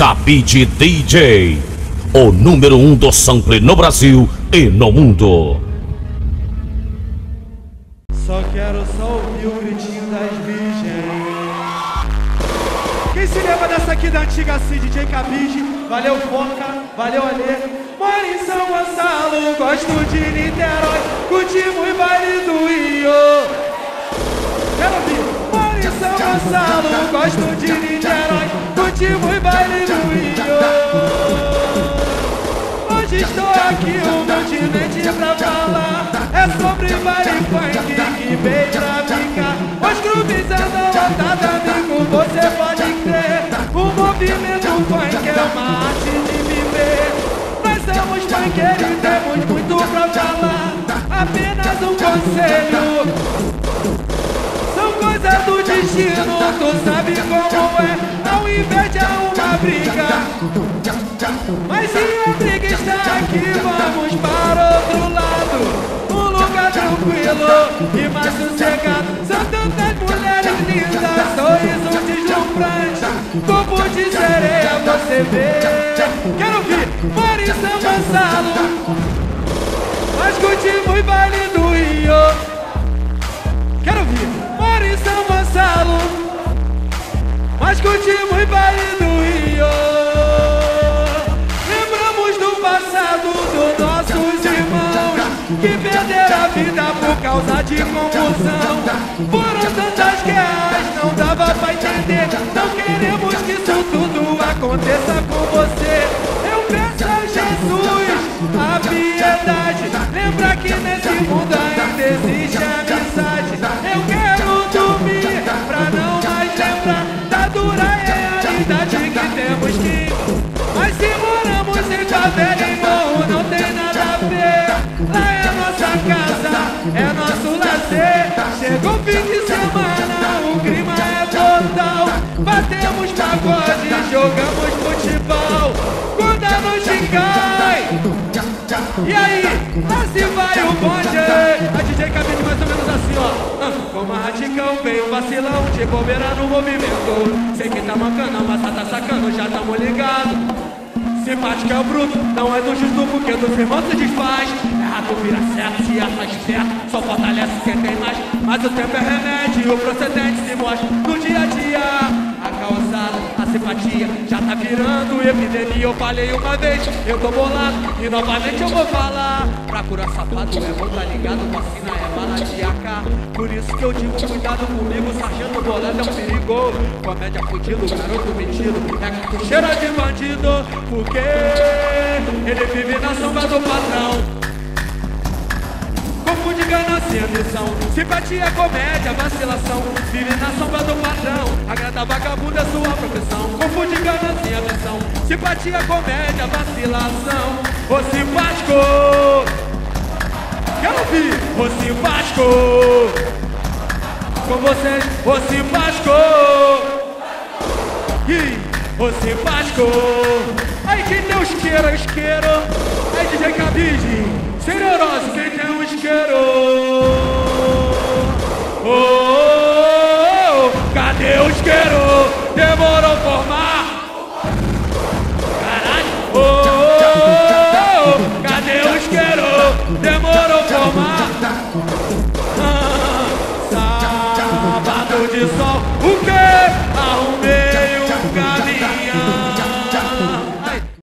Cabide DJ, o número 1 do sample no Brasil e no mundo. Só quero só ouvir o gritinho das virgens. Quem se lembra dessa aqui da antiga DJ Cabide? Valeu Foca, valeu Alê. Moro em São Gonçalo, gosto de Niterói, curtimos o baile do Rio. Quero ouvir. Moro em São Gonçalo, gosto de Niterói, curtimos o baile do Rio. Hoje estou aqui humildemente pra falar, é sobre baile funk que veio pra ficar. Os clubes andam lotados, amigo, você pode crer. O movimento funk é uma arte de viver. Nós somos funkeiros e temos muito pra falar. Apenas um conselho, são coisas do destino, tu sabe como é. Ao invés de uma briga, mas se a briga está aqui, vamos para outro lado. Um lugar tranquilo e mais sossegado. São tantas mulheres lindas, sorriso deslumbrante, corpo de sereia você vê. Quero ouvir. Moro em São Gonçalo, mas curtimos baile do Rio. Quero ouvir. Moro em São Gonçalo, mas curtimos baile do Rio. Lembramos do passado dos nossos irmãos que perderam a vida por causa de confusão. Foram tantas guerras, não dava pra entender. Não queremos que isso tudo aconteça com você. Eu peço a Jesus a piedade. Lembra que nesse mundo ainda existe amizade. Eu quero dormir pra não mais lembrar da dura realidade que temos que. Mas se moramos em favela, irmão, não tem nada a ver. Lá é nossa casa, é nosso lazer. Chegou o fim de semana, o clima é total. Batemos pagode, jogamos futebol. Quando a noite cai, e aí, lá se vai o bonde. A DJ Cabide mais ou menos assim, ó. Como a Radicão veio vacilão, de bobeira no movimento. Sei que tá mancando, mas tá sacando, já tamo ligado. Simpático é o bruto, não é do justo porque dos irmãos se desfaz. Errado vira certo, se acha esperto, só fortalece quem tem mais. Mas o tempo é remédio, o procedente se mostra no dia a dia. A calçada, a simpatia, já tá virando epidemia. Eu falei uma vez, eu tô bolado e novamente eu vou falar. Pra curar safado é bom, tá ligado? Vacina é bala de AK. Por isso que eu digo, cuidado comigo, sargento bolado é um perigo. Comédia fudido, garoto metido, é cartucheira de bandido. Porque ele vive na sombra do patrão. Confunde ganância e ambição, simpatia, comédia, vacilação. Vive na sombra do patrão, agrada vagabundo é sua profissão. Confunde ganância e ambição, simpatia, comédia, vacilação. Ô simpático, quero ouvir. Ô simpático, com vocês, ô simpático. Ô simpático, aí quem tem o isqueiro, é isqueiro. Aí DJ Cabide, sem neurose, quem tem o isqueiro? Oh, oh, oh, oh, cadê o isqueiro?